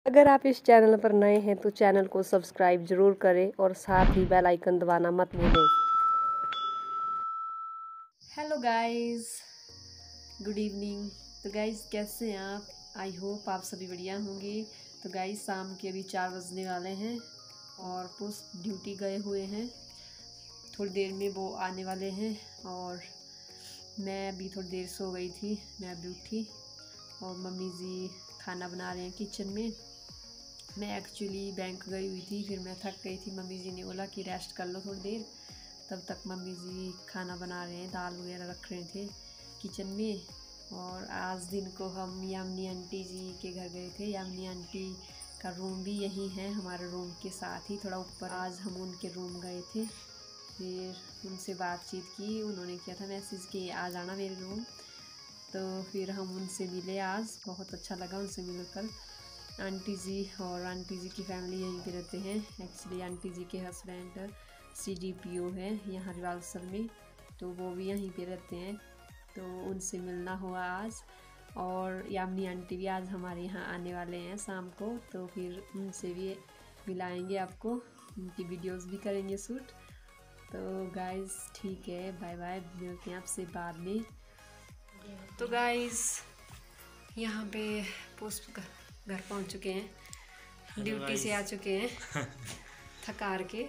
अगर आप इस चैनल पर नए हैं तो चैनल को सब्सक्राइब जरूर करें और साथ ही बेल आइकन दबाना मत भूलें। Hello guys, good evening. तो गाइस कैसे हैं आप? आई होप आप सभी बढ़िया होंगे। तो गाइस शाम के अभी 4 बजने वाले हैं और पोस्ट ड्यूटी गए हुए हैं। थोड़ी देर में वो आने वाले हैं और मैं अभी थोड़ी देर सो गई थी। मैं अभी उठी और मम्मी जी खाना बना रहे हैं किचन में। मैं एक्चुअली बैंक गई हुई थी, फिर मैं थक गई थी। मम्मी जी ने बोला कि रेस्ट कर लो थोड़ी देर, तब तक मम्मी जी खाना बना रहे हैं, दाल वगैरह रख रहे थे किचन में। और आज दिन को हम यामिनी आंटी जी के घर गए थे। यामिनी आंटी का रूम भी यहीं है, हमारे रूम के साथ ही थोड़ा ऊपर। आज हम उनके रूम गए थे, फिर उनसे बातचीत की। उन्होंने किया था मैसेज कि आ जाना मेरे रूम, तो फिर हम उनसे मिले। आज बहुत अच्छा लगा उनसे मिलकर। आंटी जी और आंटी जी की फैमिली यहीं पे रहते हैं। एक्चुअली आंटी जी के हस्बैंड CDPO है यहाँ रिवालसर में, तो वो भी यहीं पे रहते हैं। तो उनसे मिलना हुआ आज। और यामिनी आंटी भी आज हमारे यहाँ आने वाले हैं शाम को, तो फिर उनसे भी मिलाएंगे आपको, उनकी वीडियोस भी करेंगे शूट। तो गाइस ठीक है, बाय बाय, मिलते हैं आपसे बाद में। तो गाइस यहाँ पे पोस्ट घर पहुँच चुके हैं, ड्यूटी से आ चुके हैं थकार के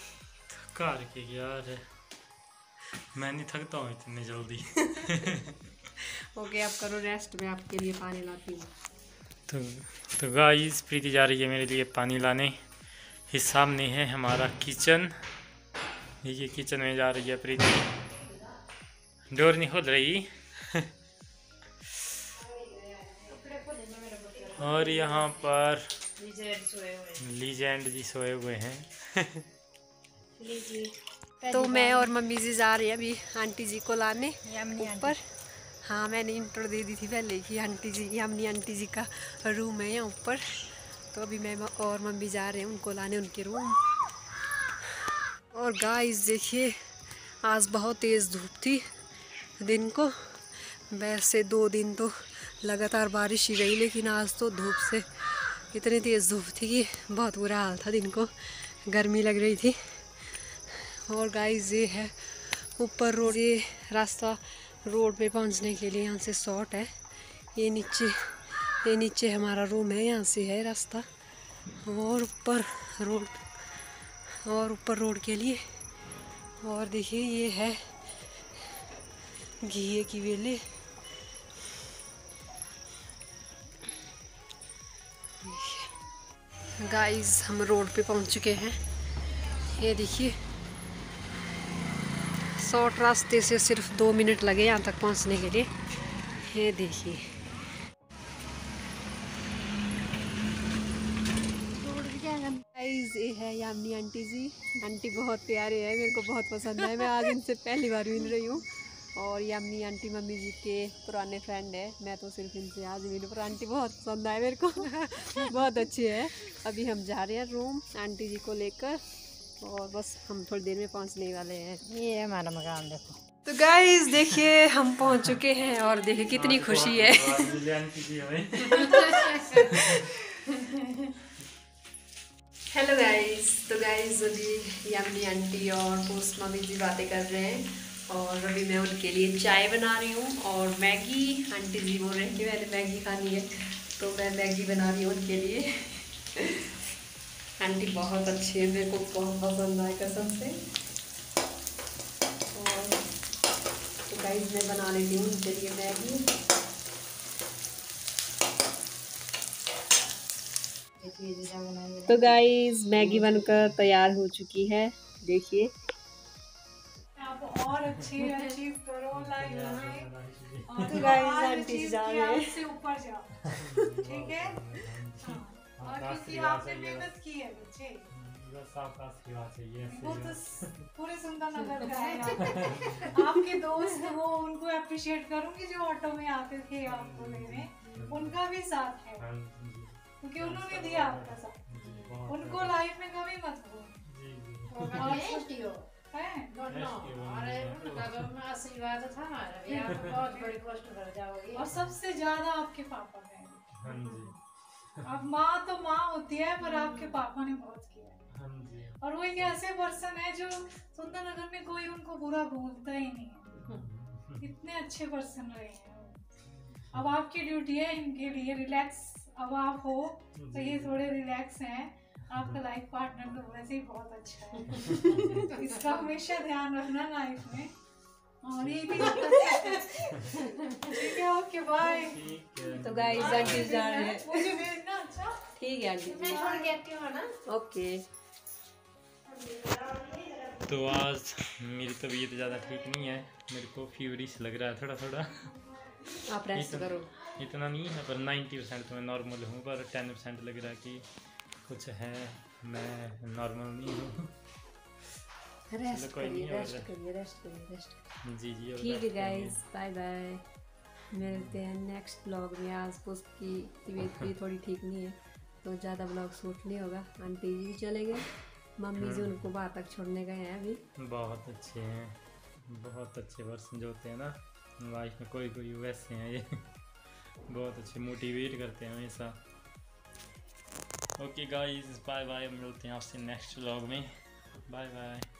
यार मैं नहीं थकता हूँ इतनी जल्दी। ओके, आप करो रेस्ट, मैं आपके लिए पानी लाती हूँ। तो गाइस प्रीति जा रही है मेरे लिए पानी लाने। इस सामने है हमारा किचन, ये किचन में जा रही है प्रीति। डोर नहीं खोल रही। और यहाँ पर लीजेंड जी सोए हुए हैं। तो मैं और मम्मी जी जा रहे हैं अभी आंटी जी को लाने ऊपर। हाँ, मैंने इंट्रो दे दी थी पहले कि आंटी जी, यामिनी आंटी जी का रूम है यहाँ ऊपर। तो अभी मैं और मम्मी जा रहे हैं उनको लाने उनके रूम। और गाइस देखिए, आज बहुत तेज़ धूप थी दिन को। वैसे 2 दिन तो लगातार बारिश ही रही, लेकिन आज तो धूप से इतनी तेज़ धूप थी कि बहुत बुरा हाल था। दिन को गर्मी लग रही थी। और गाइस ये है ऊपर रोड, ये रास्ता रोड पे पहुंचने के लिए यहाँ से शॉर्ट है। ये नीचे हमारा रूम है, यहाँ से है रास्ता। और ऊपर रोड के लिए। और देखिए ये है घी की वेले। गाइस हम रोड पे पहुंच चुके हैं। ये देखिए, शॉर्ट रास्ते से सिर्फ 2 मिनट लगे यहाँ तक पहुँचने के लिए। ये देखिए, गाइस ये है यामिनी आंटी जी। आंटी बहुत प्यारे है, मेरे को बहुत पसंद है। मैं आज इनसे पहली बार मिल रही हूँ। और यामिनी आंटी मम्मी जी के पुराने फ्रेंड है। मैं तो सिर्फ इनसे आज मिली, पर आंटी बहुत पसंद आए मेरे को। बहुत अच्छी है। अभी हम जा रहे हैं रूम आंटी जी को लेकर, और बस हम थोड़ी देर में पहुंचने वाले हैं। ये है हमारा मकान, देखो। तो गाइस देखिए हम पहुंच चुके हैं और देखिए कितनी खुशी है। Hello guys. तो गाइस अभी यामिनी आंटी और पोस्ट मम्मी जी बातें कर रहे हैं, और अभी मैं उनके लिए चाय बना रही हूँ और मैगी। आंटी जी बोल रहे हैं कि मैंने मैगी खानी है, तो मैं मैगी बना रही हूँ उनके लिए। आंटी बहुत अच्छी है, मेरे को बहुत पसंद आए कसम से। और तो गाइस मैं बना लेती हूँ उनके लिए मैगी। तो गाइस मैगी बनकर तैयार हो चुकी है, देखिए। आप और अच्छी करो लाइफ में, तो गाइस आंटी जा रहे हैं, से ऊपर जाओ, ठीक है। और क्योंकि आपने मेहनत की है बच्चे, वो तो पूरे सुंदर नगर का है। आपके दोस्त वो, उनको अप्रिशिएट करूंगी जो ऑटो में आते थे आपको लेने, उनका भी साथ है क्योंकि उन्होंने दिया आपका साथ। उनको लाइफ में कभी मत भूलो। आशीर्वाद था बहुत बड़ी कष्ट कर जाओगी। और सबसे ज्यादा आपके पापा का अब माँ तो माँ होती है, पर आपके पापा ने बहुत किया है। हाँ जी। और वो एक ऐसे पर्सन है जो सुंदरनगर में कोई उनको बुरा बोलता ही नहीं है। इतने अच्छे पर्सन रहे हैं वो। अब आपकी ड्यूटी है इनके लिए रिलैक्स। अब आप हो तो ये थोड़े रिलैक्स हैं। आपका लाइफ पार्टनर तो वैसे ही बहुत अच्छा है, तो इसका हमेशा ध्यान रखना लाइफ में। और ये भी ठीक है, ओके बाय। तो गाइस आंटी जा रहे हैं। मुझे भेजना। अच्छा ठीक है आंटी जी, छोड़ के आती हूँ ना। ओके। तो आज मेरी तबीयत ज़्यादा ठीक नहीं है, मेरे को फीवरिश लग रहा है थोड़ा थोड़ा। आप रेस्ट करो। इतना नहीं है, पर 90% तो मैं नॉर्मल हूँ, पर 10% लग रहा है कि कुछ है, मैं नॉर्मल नहीं हूँ। रेस्ट कोई नहीं करिए, है, रेस्ट करिए, रेस्ट करिए, रेस्ट करिए। जी जी। और ठीक है rest गाइस, बाय बाय। मिलते हैं नेक्स्ट ब्लॉग में। आज पुष्प की तबीयत भी थोड़ी ठीक नहीं है, तो ज़्यादा ब्लॉग शूट नहीं होगा। आंटी जी भी चले गए, मम्मी जी उनको वहाँ तक छोड़ने गए हैं अभी। बहुत अच्छे हैं, बहुत अच्छे पर्सन जो होते हैं ना लाइफ में, कोई कोई वैसे हैं ये। बहुत अच्छे मोटिवेट करते हैं हमेशा। Okay guys, bye bye. मिलते हैं आपसे नेक्स्ट व्लॉग में। Bye bye.